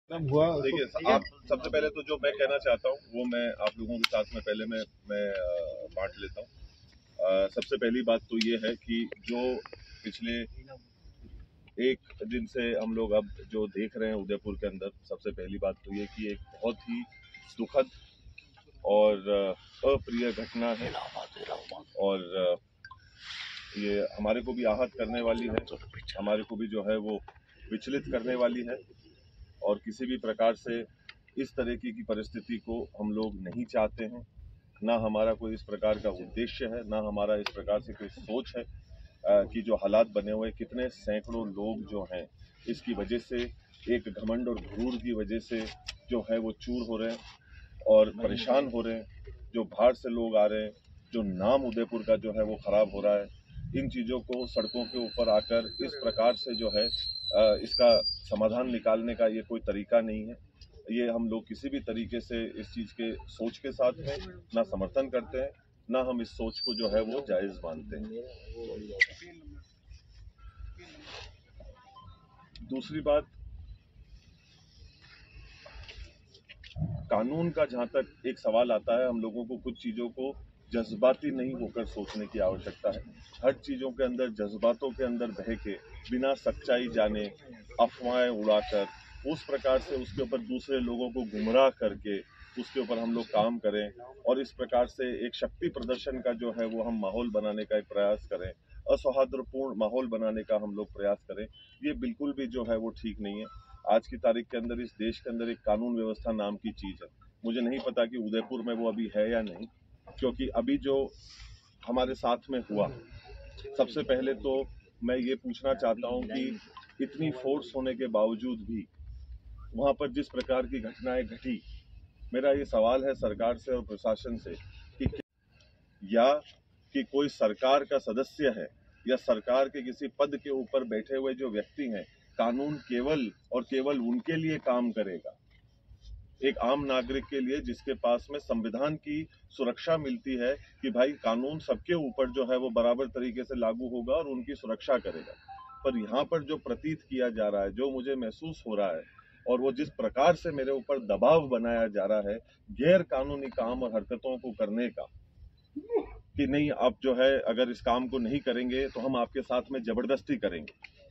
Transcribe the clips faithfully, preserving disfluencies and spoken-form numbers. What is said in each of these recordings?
हुआ देखिए, आप सबसे पहले तो जो मैं कहना चाहता हूँ वो मैं आप लोगों के साथ में पहले मैं मैं बांट लेता हूँ। सबसे पहली बात तो ये है कि जो पिछले एक दिन से हम लोग अब जो देख रहे हैं उदयपुर के अंदर, सबसे पहली बात तो ये कि एक बहुत ही दुखद और अप्रिय घटना है और ये हमारे को भी आहत करने वाली है, हमारे को भी जो है वो विचलित करने वाली है और किसी भी प्रकार से इस तरीके की परिस्थिति को हम लोग नहीं चाहते हैं। ना हमारा कोई इस प्रकार का उद्देश्य है, ना हमारा इस प्रकार से कोई सोच है कि जो हालात बने हुए, कितने सैकड़ों लोग जो हैं इसकी वजह से, एक घमंड और घुरूर की वजह से जो है वो चूर हो रहे हैं और परेशान हो रहे हैं। जो बाहर से लोग आ रहे हैं, जो नाम उदयपुर का जो है वो खराब हो रहा है, इन चीज़ों को सड़कों के ऊपर आकर इस प्रकार से जो है इसका समाधान निकालने का ये कोई तरीका नहीं है। ये हम लोग किसी भी तरीके से इस चीज़ के सोच के साथ में ना समर्थन करते हैं, ना हम इस सोच को जो है वो जायज़ मानते हैं। दूसरी बात, कानून का जहाँ तक एक सवाल आता है, हम लोगों को कुछ चीज़ों को जज्बाती नहीं होकर सोचने की आवश्यकता है। हर चीज़ों के अंदर जज्बातों के अंदर बह के, बिना सच्चाई जाने अफवाहें उड़ाकर, उस प्रकार से उसके ऊपर दूसरे लोगों को गुमराह करके उसके ऊपर हम लोग काम करें और इस प्रकार से एक शक्ति प्रदर्शन का जो है वो हम माहौल बनाने का एक प्रयास करें, असौहार्दपूर्ण माहौल बनाने का हम लोग प्रयास करें, ये बिल्कुल भी जो है वो ठीक नहीं है। आज की तारीख के अंदर इस देश के अंदर एक कानून व्यवस्था नाम की चीज़ है। मुझे नहीं पता कि उदयपुर में वो अभी है या नहीं, क्योंकि अभी जो हमारे साथ में हुआ, सबसे पहले तो मैं ये पूछना चाहता हूँ कि इतनी फोर्स होने के बावजूद भी वहाँ पर जिस प्रकार की घटनाएं घटी, मेरा ये सवाल है सरकार से और प्रशासन से कि या कि कोई सरकार का सदस्य है या सरकार के किसी पद के ऊपर बैठे हुए जो व्यक्ति हैं, कानून केवल और केवल उनके लिए काम करेगा, एक आम नागरिक के लिए जिसके पास में संविधान की सुरक्षा मिलती है कि भाई कानून सबके ऊपर जो है वो बराबर तरीके से लागू होगा और उनकी सुरक्षा करेगा। पर यहाँ पर जो प्रतीत किया जा रहा है, जो मुझे महसूस हो रहा है और वो जिस प्रकार से मेरे ऊपर दबाव बनाया जा रहा है गैर कानूनी काम और हरकतों को करने का, कि नहीं आप जो है अगर इस काम को नहीं करेंगे तो हम आपके साथ में जबरदस्ती करेंगे।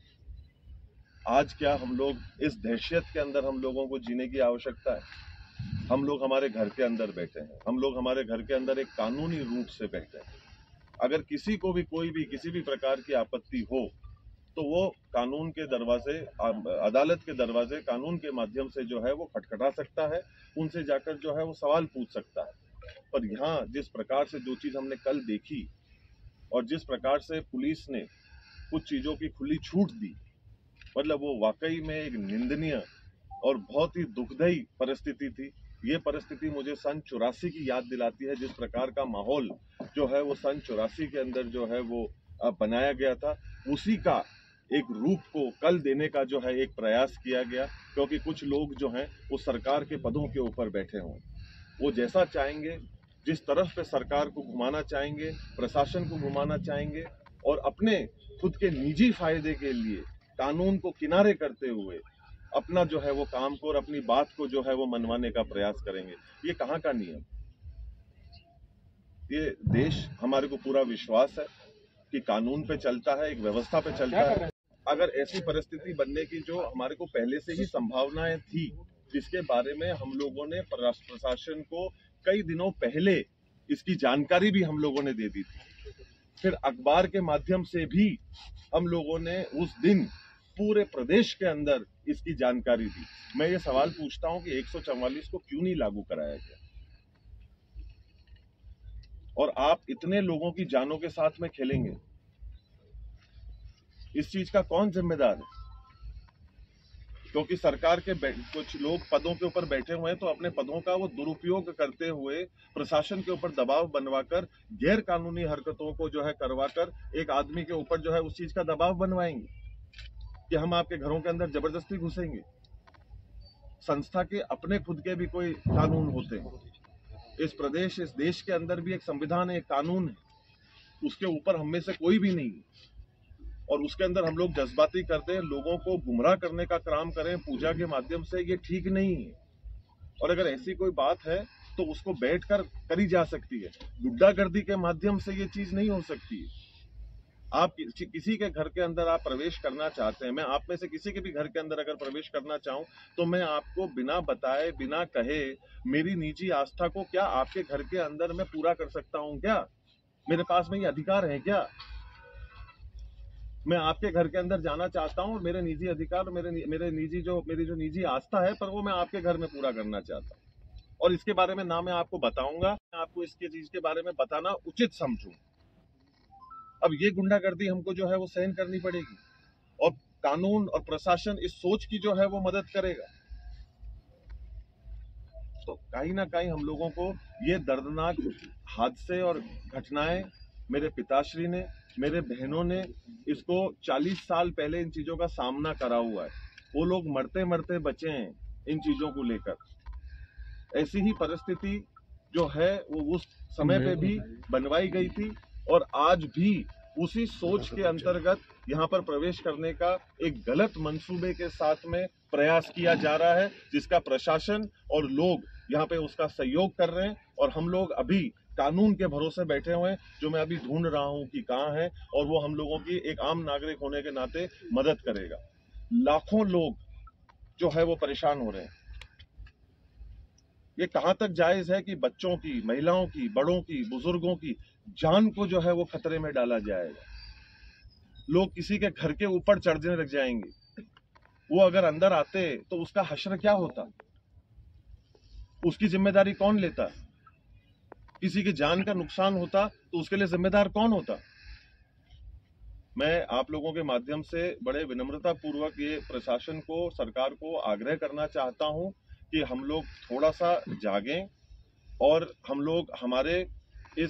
आज क्या हम लोग इस दहशत के अंदर हम लोगों को जीने की आवश्यकता है? हम लोग हमारे घर के अंदर बैठे हैं, हम लोग हमारे घर के अंदर एक कानूनी रूप से बैठे हैं। अगर किसी को भी कोई भी किसी भी प्रकार की आपत्ति हो तो वो कानून के दरवाजे, अदालत के दरवाजे कानून के माध्यम से जो है वो खटखटा सकता है, उनसे जाकर जो है वो सवाल पूछ सकता है। पर यहाँ जिस प्रकार से जो चीज हमने कल देखी और जिस प्रकार से पुलिस ने कुछ चीजों की खुली छूट दी, मतलब वो वाकई में एक निंदनीय और बहुत ही दुखदायी परिस्थिति थी। ये परिस्थिति मुझे सन चौरासी की याद दिलाती है, जिस प्रकार का माहौल जो है वो सन चौरासी के अंदर जो है वो बनाया गया था, उसी का एक रूप को कल देने का जो है एक प्रयास किया गया। क्योंकि कुछ लोग जो हैं वो सरकार के पदों के ऊपर बैठे हों, वो जैसा चाहेंगे, जिस तरफ पे सरकार को घुमाना चाहेंगे, प्रशासन को घुमाना चाहेंगे और अपने खुद के निजी फायदे के लिए कानून को किनारे करते हुए अपना जो है वो काम को और अपनी बात को जो है वो मनवाने का प्रयास करेंगे। ये कहाँ का नियम? ये देश, हमारे को पूरा विश्वास है कि कानून पे चलता है, एक व्यवस्था पे चलता है। अगर ऐसी परिस्थिति बनने की जो हमारे को पहले से ही संभावनाएं थी, जिसके बारे में हम लोगों ने प्रशासन को कई दिनों पहले इसकी जानकारी भी हम लोगों ने दे दी थी, फिर अखबार के माध्यम से भी हम लोगों ने उस दिन पूरे प्रदेश के अंदर इसकी जानकारी दी। मैं ये सवाल पूछता हूं कि एक सौ चौवालीस को क्यों नहीं लागू कराया गया? और आप इतने लोगों की जानों के साथ में खेलेंगे, इस चीज का कौन जिम्मेदार है? क्योंकि सरकार के कुछ लोग पदों के ऊपर बैठे हुए हैं तो अपने पदों का वो दुरुपयोग करते हुए प्रशासन के ऊपर दबाव बनवाकर, गैर कानूनी हरकतों को जो है करवाकर एक आदमी के ऊपर जो है उस चीज का दबाव बनवाएंगे कि हम आपके घरों के अंदर जबरदस्ती घुसेंगे। संस्था के अपने खुद के भी कोई कानून होते हैं। इस प्रदेश, इस देश के अंदर भी एक संविधान है, एक कानून है, उसके ऊपर हम में से कोई भी नहीं है। और उसके अंदर हम लोग जज्बाती करते हैं, लोगों को गुमराह करने का काम करें पूजा के माध्यम से, ये ठीक नहीं है। और अगर ऐसी कोई बात है तो उसको बैठकर करी जा सकती है, गुंडागर्दी के माध्यम से ये चीज नहीं हो सकती है। आप कि, किसी के घर के अंदर आप प्रवेश करना चाहते हैं, मैं आप में से किसी के भी घर के अंदर अगर प्रवेश करना चाहूं तो मैं आपको बिना बताए, बिना कहे, मेरी निजी आस्था को क्या आपके घर के अंदर मैं पूरा कर सकता हूं? क्या मेरे पास में ये अधिकार है? क्या मैं आपके घर के अंदर जाना चाहता हूं और मेरे निजी अधिकार, मेरे मेरे निजी जो मेरी जो निजी आस्था है, पर वो मैं आपके घर में पूरा करना चाहता हूं। और इसके बारे में ना मैं आपको बताऊंगा, मैं आपको इसके चीज के बारे में बताना उचित समझूं। अब ये गुंडागर्दी हमको जो है वो सहन करनी पड़ेगी, और कानून और प्रशासन इस सोच की जो है वो मदद करेगा। तो कहीं ना कहीं हम लोगों को ये दर्दनाक हादसे और घटनाएं, मेरे पिताश्री ने, मेरे बहनों ने इसको चालीस साल पहले इन चीजों का सामना करा हुआ है। वो लोग मरते मरते बचे हैं इन चीजों को लेकर। ऐसी ही परिस्थिति जो है वो उस समय पे भी बनवाई गई थी, और आज भी उसी सोच के अंतर्गत यहाँ पर प्रवेश करने का एक गलत मंसूबे के साथ में प्रयास किया जा रहा है, जिसका प्रशासन और लोग यहाँ पे उसका सहयोग कर रहे हैं। और हम लोग अभी कानून के भरोसे बैठे हुए हैं, जो मैं अभी ढूंढ रहा हूँ कि कहाँ है, और वो हम लोगों की एक आम नागरिक होने के नाते मदद करेगा। लाखों लोग जो है वो परेशान हो रहे हैं। ये कहां तक जायज है कि बच्चों की, महिलाओं की, बड़ों की, बुजुर्गों की जान को जो है वो खतरे में डाला जाएगा? लोग किसी के घर के ऊपर चढ़ने लग जाएंगे। वो अगर अंदर आते तो उसका हश्र क्या होता? उसकी जिम्मेदारी कौन लेता? किसी की जान का नुकसान होता तो उसके लिए जिम्मेदार कौन होता? मैं आप लोगों के माध्यम से बड़े विनम्रता पूर्वक ये प्रशासन को, सरकार को आग्रह करना चाहता हूं कि हम लोग थोड़ा सा जागें, और हम लोग हमारे इस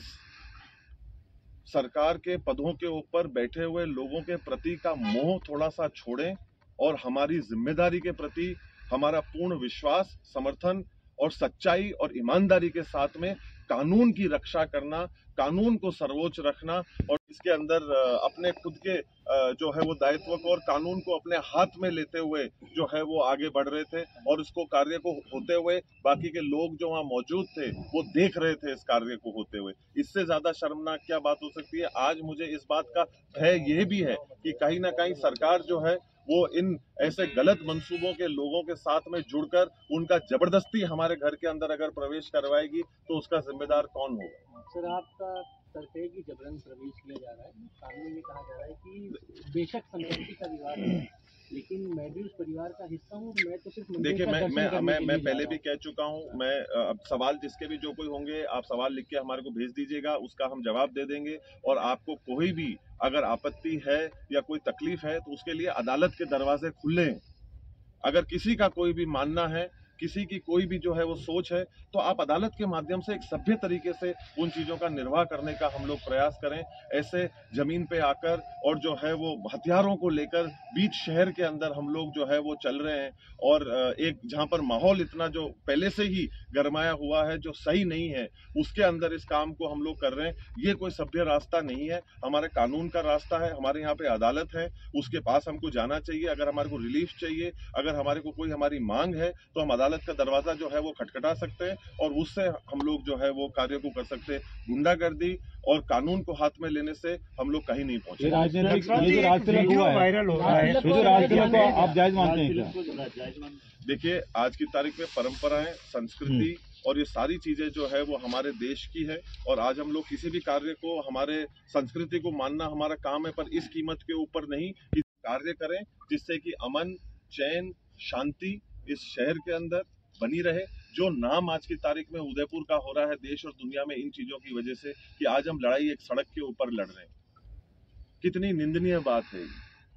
सरकार के पदों के ऊपर बैठे हुए लोगों के प्रति का मोह थोड़ा सा छोड़ें, और हमारी जिम्मेदारी के प्रति हमारा पूर्ण विश्वास, समर्थन और सच्चाई और ईमानदारी के साथ में कानून की रक्षा करना, कानून को सर्वोच्च रखना, और इसके अंदर अपने खुद के जो है वो दायित्व को और कानून को अपने हाथ में लेते हुए जो है वो आगे बढ़ रहे थे। और इसको कार्य को होते हुए बाकी के लोग जो वहाँ मौजूद थे वो देख रहे थे इस कार्य को होते हुए। इससे ज्यादा शर्मनाक क्या बात हो सकती है? आज मुझे इस बात का भय ये भी है कि कहीं ना कहीं सरकार जो है वो इन ऐसे गलत मंसूबों के लोगों के साथ में जुड़कर उनका जबरदस्ती हमारे घर के अंदर अगर प्रवेश करवाएगी तो उसका जिम्मेदार कौन होगा? सर, आपका तर्क है कि जबरन प्रवेश किया जा रहा है। सामने ये कहा जा रहा है कि बेशक संपत्ति का विवाद है, लेकिन मैं भी उस परिवार का हिस्सा हूँ। मैं तो सिर्फ देखिए, मैं मैं मैं मैं पहले भी कह चुका हूँ। मैं अब सवाल जिसके भी जो कोई होंगे, आप सवाल लिख के हमारे को भेज दीजिएगा, उसका हम जवाब दे देंगे। और आपको कोई भी अगर आपत्ति है या कोई तकलीफ है तो उसके लिए अदालत के दरवाजे खुले हैं। अगर किसी का कोई भी मानना है, किसी की कोई भी जो है वो सोच है, तो आप अदालत के माध्यम से एक सभ्य तरीके से उन चीजों का निर्वाह करने का हम लोग प्रयास करें। ऐसे जमीन पे आकर और जो है वो हथियारों को लेकर बीच शहर के अंदर हम लोग जो है वो चल रहे हैं, और एक जहां पर माहौल इतना जो पहले से ही गरमाया हुआ है, जो सही नहीं है, उसके अंदर इस काम को हम लोग कर रहे हैं। ये कोई सभ्य रास्ता नहीं है, हमारे कानून का रास्ता है। हमारे यहाँ पे अदालत है, उसके पास हमको जाना चाहिए। अगर हमारे को रिलीफ चाहिए, अगर हमारे को कोई हमारी मांग है, तो हम अदालत का दरवाजा जो है वो खटखटा सकते हैं, और उससे हम लोग जो है वो कार्य को कर सकते हैं। गुंडागर्दी और कानून को हाथ में लेने से हम लोग कहीं नहीं पहुंचे। वायरल हो रहा है, आप जायज मानते हैं क्या? देखिए, आज की तारीख में परंपराएं, संस्कृति और ये सारी चीजें जो है वो हमारे देश की है, और आज हम लोग किसी भी कार्य को, हमारे संस्कृति को मानना हमारा काम है, पर इस कीमत के ऊपर नहीं। कार्य करें जिससे कि अमन, चैन, शांति इस शहर के अंदर बनी रहे। जो नाम आज की तारीख में उदयपुर का हो रहा है देश और दुनिया में इन चीजों की वजह से, कि आज हम लड़ाई एक सड़क के ऊपर लड़ रहे हैं, कितनी निंदनीय बात है।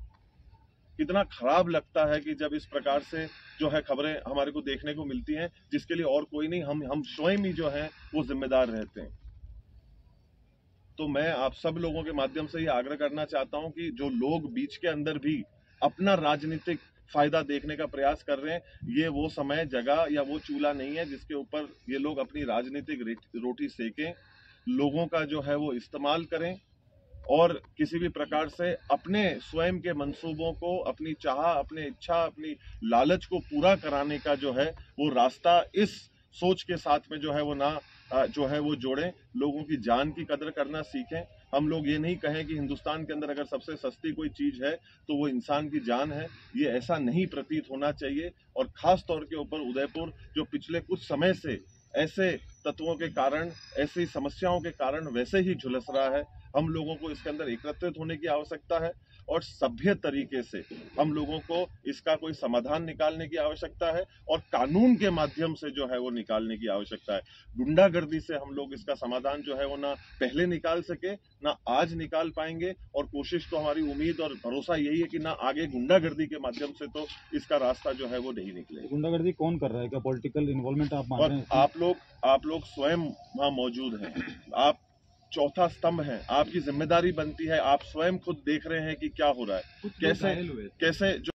कितना खराब लगता है कि जब इस प्रकार से जो है खबरें हमारे को देखने को मिलती हैं, जिसके लिए और कोई नहीं, हम हम स्वयं ही जो है वो जिम्मेदार रहते हैं। तो मैं आप सब लोगों के माध्यम से ये आग्रह करना चाहता हूं कि जो लोग बीच के अंदर भी अपना राजनीतिक फायदा देखने का प्रयास कर रहे हैं, ये वो समय, जगह या वो चूल्हा नहीं है जिसके ऊपर ये लोग अपनी राजनीतिक रोटी सेकें। लोगों का जो है वो इस्तेमाल करें, और किसी भी प्रकार से अपने स्वयं के मंसूबों को, अपनी चाह, अपनी इच्छा, अपनी लालच को पूरा कराने का जो है वो रास्ता इस सोच के साथ में जो है वो ना जो है वो जोड़ें, लोगों की जान की कदर करना सीखें। हम लोग ये नहीं कहें कि हिंदुस्तान के अंदर अगर सबसे सस्ती कोई चीज है तो वो इंसान की जान है, ये ऐसा नहीं प्रतीत होना चाहिए। और खास तौर के ऊपर उदयपुर जो पिछले कुछ समय से ऐसे तत्वों के कारण, ऐसी समस्याओं के कारण वैसे ही झुलस रहा है, हम लोगों को इसके अंदर एकत्रित होने की आवश्यकता है और सभ्य तरीके से हम लोगों को इसका कोई समाधान निकालने की आवश्यकता है और कानून के माध्यम से जो है वो निकालने की आवश्यकता है। गुंडागर्दी से हम लोग इसका समाधान जो है वो ना पहले निकाल सके, ना आज निकाल पाएंगे, और कोशिश तो हमारी उम्मीद और भरोसा यही है कि ना आगे गुंडागर्दी के माध्यम से तो इसका रास्ता जो है वो नहीं निकलेगा। गुंडागर्दी कौन कर रहा है? क्या पॉलिटिकल इन्वॉल्वमेंट आप मान रहे हैं? आप लोग आप लोग स्वयं वहां मौजूद हैं, आप चौथा स्तंभ है, आपकी जिम्मेदारी बनती है, आप स्वयं खुद देख रहे हैं कि क्या हो रहा है, कैसे कैसे जो